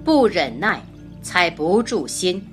不忍耐才不住心。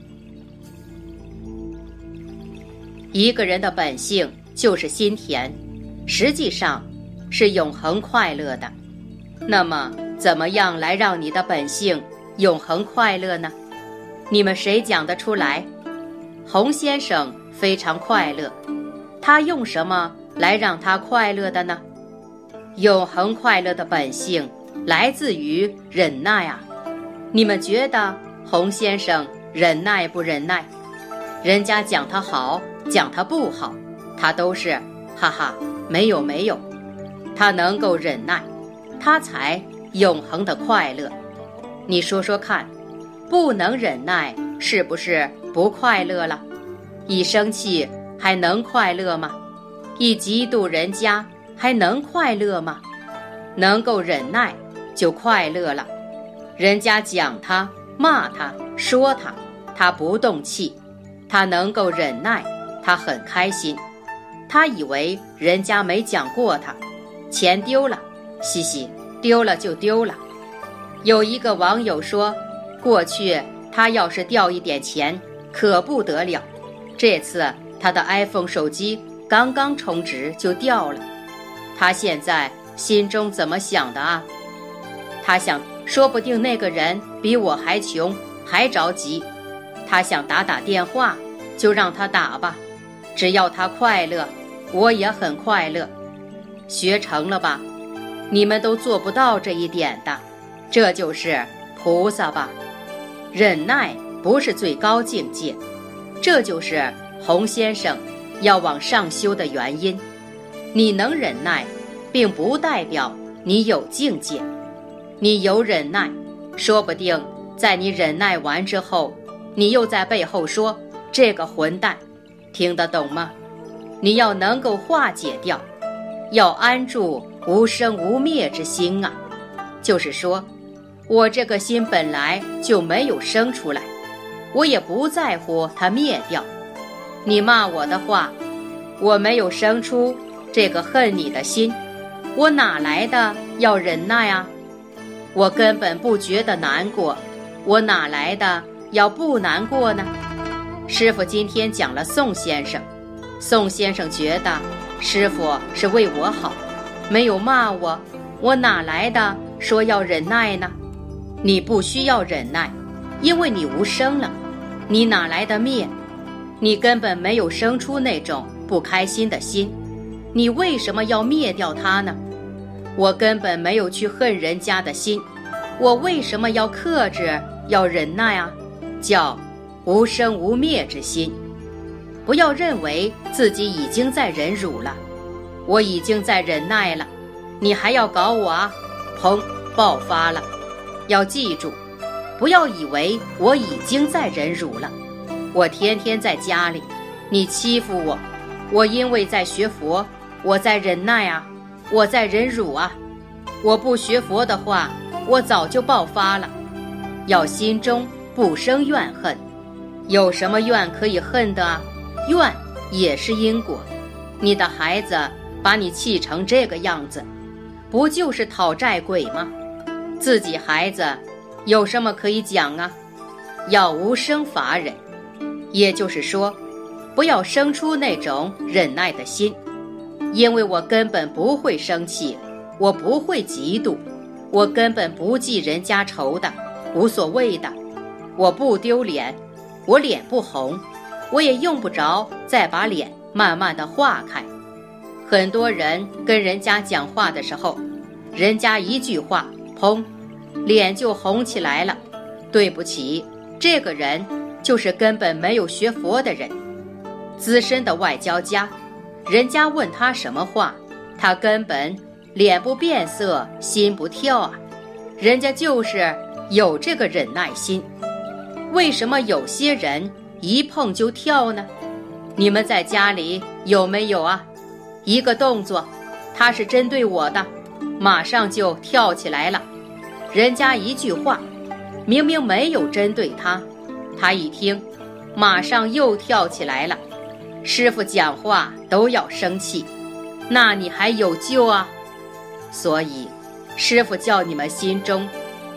一个人的本性就是心甜，实际上是永恒快乐的。那么怎么样来让你的本性永恒快乐呢？你们谁讲得出来？洪先生非常快乐，他用什么来让他快乐的呢？永恒快乐的本性来自于忍耐啊！你们觉得洪先生忍耐不忍耐？人家讲他好，讲他不好，他都是哈哈，没有没有。他能够忍耐，他才永恒的快乐。你说说看，不能忍耐是不是不快乐了？一生气还能快乐吗？一嫉妒人家还能快乐吗？能够忍耐就快乐了。人家讲他，骂他，说他，他不动气，他能够忍耐，他很开心。他以为人家没讲过他，钱丢了，嘻嘻，丢了就丢了。有一个网友说，过去他要是掉一点钱可不得了，这次他的 iPhone 手机刚刚充值就掉了。他现在心中怎么想的啊？他想，说不定那个人比我还穷，还着急。他想打打电话，就让他打吧，只要他快乐，我也很快乐。学成了吧？你们都做不到这一点的，这就是菩萨吧？忍耐不是最高境界，这就是洪先生要往上修的原因。你能忍耐，并不代表你有境界。你有忍耐，说不定在你忍耐完之后，你又在背后说这个混蛋，听得懂吗？你要能够化解掉，要安住无生无灭之心啊。就是说，我这个心本来就没有生出来，我也不在乎它灭掉。你骂我的话，我没有生出这个恨你的心，我哪来的要忍耐啊？我根本不觉得难过，我哪来的要不难过呢？师父今天讲了宋先生，宋先生觉得师父是为我好，没有骂我，我哪来的说要忍耐呢？你不需要忍耐，因为你无生了，你哪来的灭？你根本没有生出那种不开心的心，你为什么要灭掉它呢？我根本没有去恨人家的心，我为什么要克制，要忍耐啊？叫无生无灭之心。不要认为自己已经在忍辱了，我已经在忍耐了，你还要搞我啊？砰，爆发了。要记住，不要以为我已经在忍辱了，我天天在家里，你欺负我，我因为在学佛，我在忍耐啊，我在忍辱啊。我不学佛的话，我早就爆发了。要心中不生怨恨，有什么怨可以恨的啊？怨也是因果。你的孩子把你气成这个样子，不就是讨债鬼吗？自己孩子有什么可以讲啊？要无生法忍，也就是说，不要生出那种忍耐的心。因为我根本不会生气，我不会嫉妒，我根本不记人家仇的，无所谓的。我不丢脸，我脸不红，我也用不着再把脸慢慢地化开。很多人跟人家讲话的时候，人家一句话，砰，脸就红起来了。对不起，这个人就是根本没有学佛的人，资深的外交家，人家问他什么话，他根本脸不变色，心不跳啊。人家就是有这个忍耐心。为什么有些人一碰就跳呢？你们在家里有没有啊？一个动作，他是针对我的，马上就跳起来了。人家一句话，明明没有针对他，他一听，马上又跳起来了。师父讲话都要生气，那你还有救啊？所以师父叫你们心中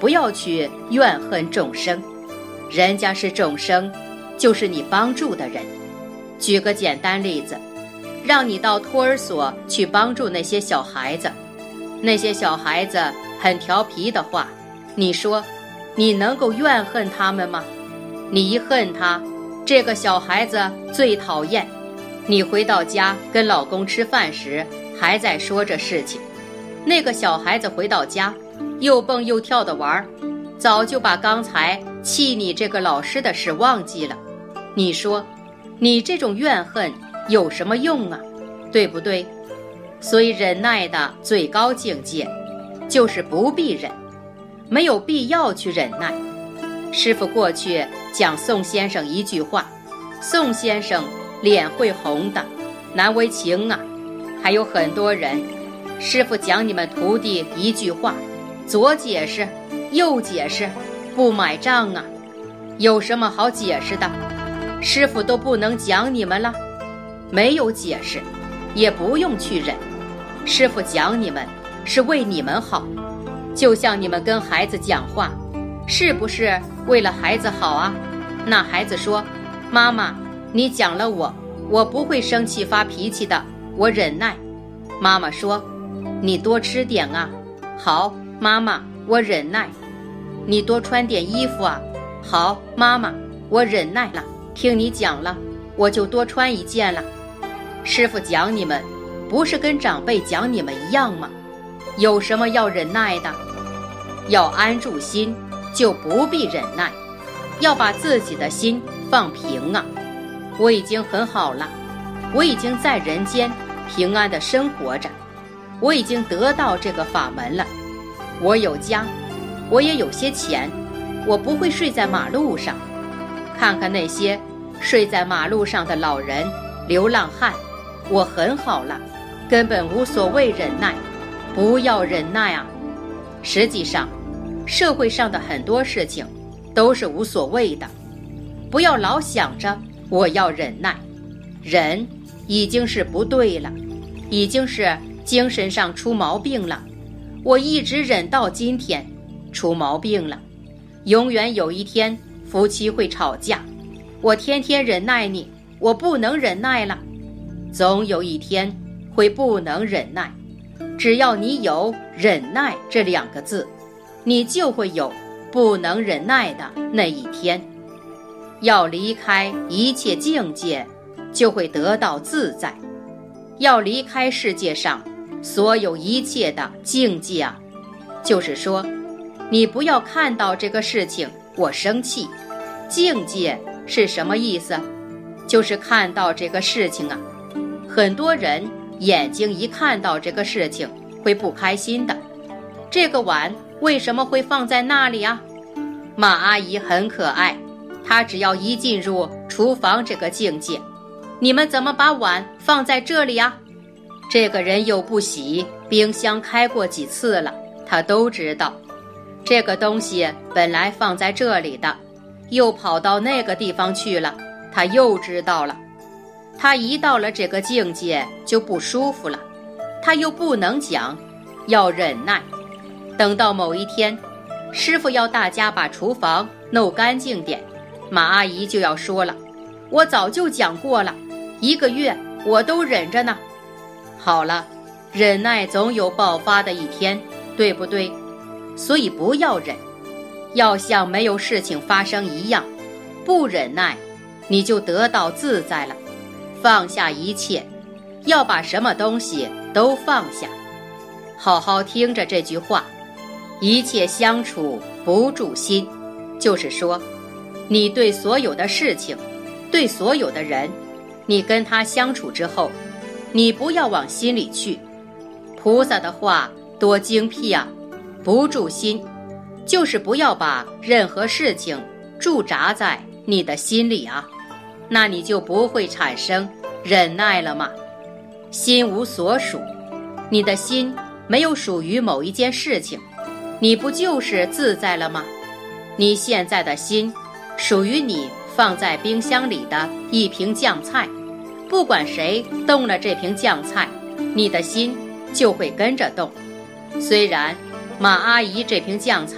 不要去怨恨众生，人家是众生，就是你帮助的人。举个简单例子，让你到托儿所去帮助那些小孩子，那些小孩子很调皮的话，你说你能够怨恨他们吗？你一恨他，这个小孩子最讨厌。你回到家跟老公吃饭时还在说这事情，那个小孩子回到家又蹦又跳的玩，早就把刚才气你这个老师的事忘记了。你说你这种怨恨有什么用啊？对不对？所以忍耐的最高境界就是不必忍，没有必要去忍耐。师父过去讲宋先生一句话，宋先生脸会红的，难为情啊。还有很多人，师父讲你们徒弟一句话，左解释右解释，不买账啊。有什么好解释的？师父都不能讲你们了，没有解释，也不用去忍。师父讲你们是为你们好，就像你们跟孩子讲话，是不是为了孩子好啊？那孩子说，妈妈你讲了我不会生气发脾气的，我忍耐。妈妈说，你多吃点啊。好，妈妈我忍耐。你多穿点衣服啊。好，妈妈我忍耐了，听你讲了，我就多穿一件了。师父讲你们不是跟长辈讲你们一样吗？有什么要忍耐的？要安住心，就不必忍耐，要把自己的心放平啊。我已经很好了，我已经在人间平安地生活着，我已经得到这个法门了。我有家，我也有些钱，我不会睡在马路上。看看那些睡在马路上的老人、流浪汉，我很好了，根本无所谓忍耐。不要忍耐啊！实际上，社会上的很多事情都是无所谓的，不要老想着我要忍耐，忍已经是不对了，已经是精神上出毛病了。我一直忍到今天，出毛病了。永远有一天夫妻会吵架，我天天忍耐你，我不能忍耐了。总有一天会不能忍耐，只要你有忍耐这2个字，你就会有不能忍耐的那一天。要离开一切境界，就会得到自在。要离开世界上所有一切的境界啊，就是说，你不要看到这个事情我生气。境界是什么意思？就是看到这个事情啊。很多人眼睛一看到这个事情会不开心的。这个碗为什么会放在那里啊？马阿姨很可爱，她只要一进入厨房这个境界，你们怎么把碗放在这里啊？这个人又不洗，冰箱开过几次了，他都知道。这个东西本来放在这里的，又跑到那个地方去了，他又知道了。他一到了这个境界就不舒服了，他又不能讲，要忍耐。等到某一天，师父要大家把厨房弄干净点，马阿姨就要说了，我早就讲过了，1个月我都忍着呢。好了，忍耐总有爆发的一天，对不对？所以不要忍，要像没有事情发生一样。不忍耐，你就得到自在了。放下一切，要把什么东西都放下。好好听着这句话，一切相处不住心，就是说，你对所有的事情，对所有的人，你跟他相处之后，你不要往心里去。菩萨的话多精辟啊！不住心，就是不要把任何事情驻扎在你的心里啊，那你就不会产生忍耐了嘛。心无所属，你的心没有属于某一件事情，你不就是自在了吗？你现在的心属于你放在冰箱里的一瓶酱菜，不管谁动了这瓶酱菜，你的心就会跟着动。虽然马阿姨这瓶酱菜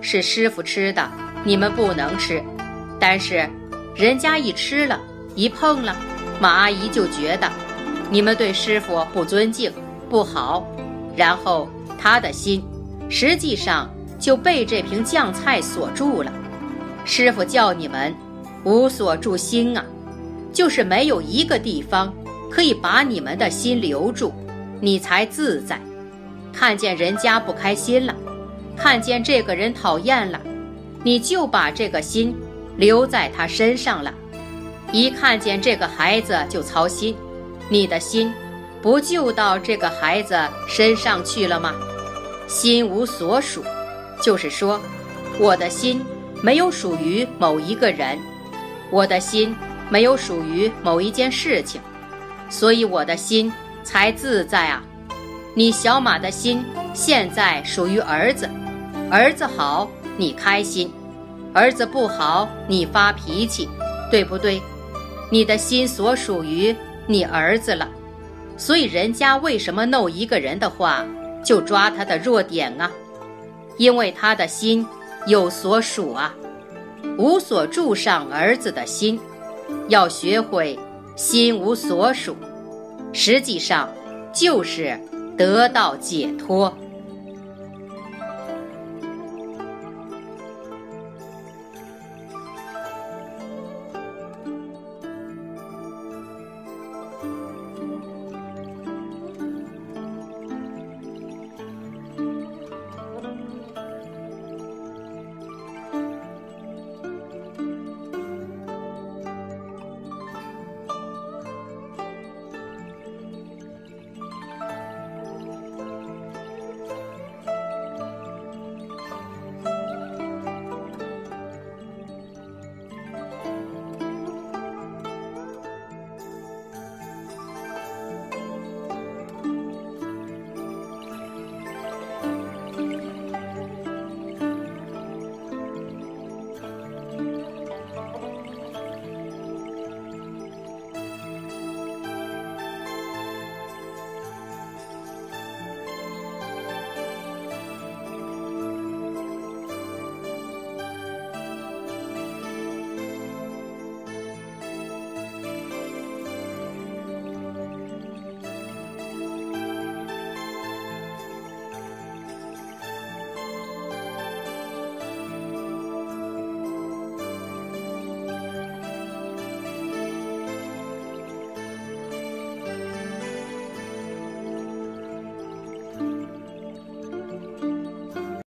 是师傅吃的，你们不能吃。但是人家一吃了，一碰了，马阿姨就觉得你们对师傅不尊敬，不好，然后她的心实际上就被这瓶酱菜锁住了。师傅叫你们无所住心啊，就是没有一个地方可以把你们的心留住，你才自在。看见人家不开心了，看见这个人讨厌了，你就把这个心留在他身上了。一看见这个孩子就操心，你的心不就到这个孩子身上去了吗？心无所属，就是说我的心没有属于某一个人，我的心没有属于某一件事情，所以我的心才自在啊。你小马的心现在属于儿子，儿子好你开心，儿子不好你发脾气，对不对？你的心所属于你儿子了，所以人家为什么弄一个人的话就抓他的弱点啊？因为他的心有所属啊。无所住上儿子的心，要学会心无所属，实际上就是得到解脱。